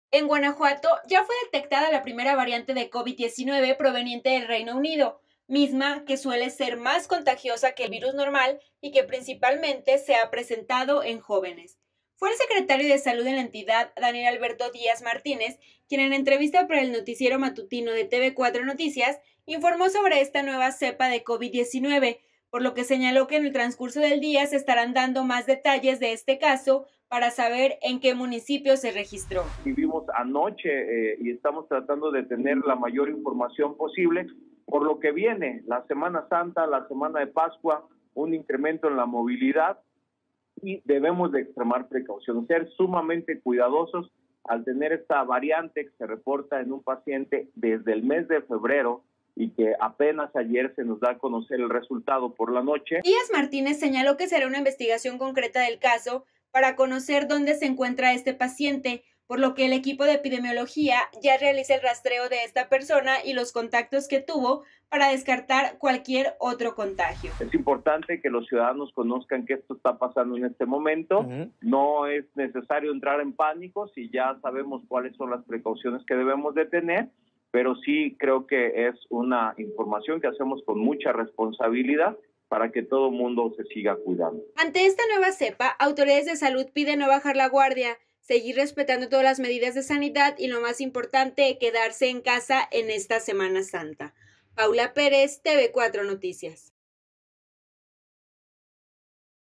En Guanajuato ya fue detectada la primera variante de COVID-19 proveniente del Reino Unido, misma que suele ser más contagiosa que el virus normal y que principalmente se ha presentado en jóvenes. Fue el secretario de Salud en la entidad, Daniel Alberto Díaz Martínez, quien en entrevista para el noticiero matutino de TV4 Noticias informó sobre esta nueva cepa de COVID-19, por lo que señaló que en el transcurso del día se estarán dando más detalles de este caso para saber en qué municipio se registró. Vivimos anoche y estamos tratando de tener la mayor información posible por lo que viene la Semana Santa, la Semana de Pascua, un incremento en la movilidad y debemos de extremar precaución, ser sumamente cuidadosos al tener esta variante que se reporta en un paciente desde el mes de febrero y que apenas ayer se nos da a conocer el resultado por la noche. Díaz Martínez señaló que será una investigación concreta del caso para conocer dónde se encuentra este paciente, por lo que el equipo de epidemiología ya realiza el rastreo de esta persona y los contactos que tuvo para descartar cualquier otro contagio. Es importante que los ciudadanos conozcan que esto está pasando en este momento. No es necesario entrar en pánico si ya sabemos cuáles son las precauciones que debemos de tener, pero sí creo que es una información que hacemos con mucha responsabilidad para que todo el mundo se siga cuidando. Ante esta nueva cepa, autoridades de salud piden no bajar la guardia, seguir respetando todas las medidas de sanidad y lo más importante, quedarse en casa en esta Semana Santa. Paula Pérez, TV4 Noticias.